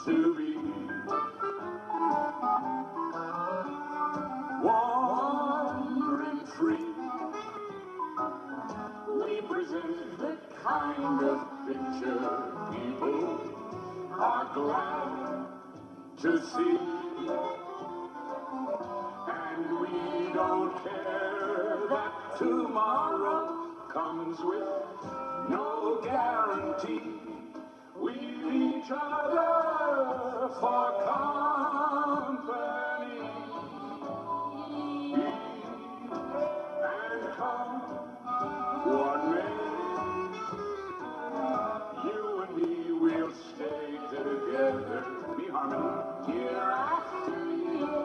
to be wandering free. We present the kind of picture people are glad to see. And we don't care that tomorrow comes with no guarantee. We need each other for company. And come what may, you and me will stay together. Me harmony. Year after year.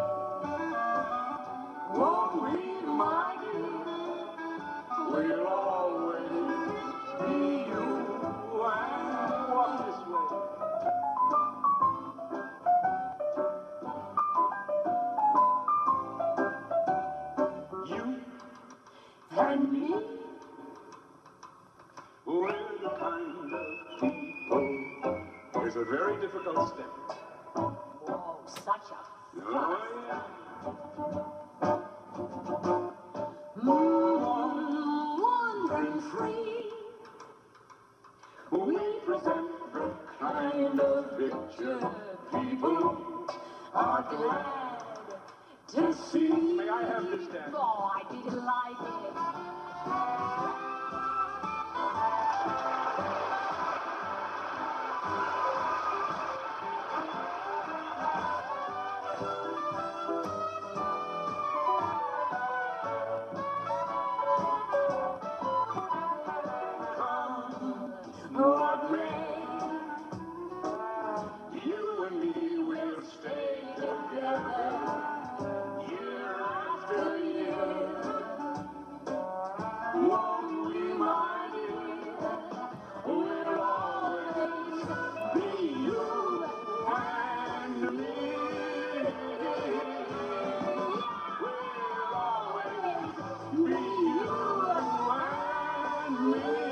Won't we, my dear? We'll always be you and walk this way. You and me, we're the kind of people. It's a very difficult step. Whoa, such a Oh, yeah. wandering free. We present the kind of picture people are glad to see. May I have this, Dan? Oh, I didn't like it. What may, you and me will stay together year after year. Won't we, my dear? We'll always be you and me. We'll always be you and me.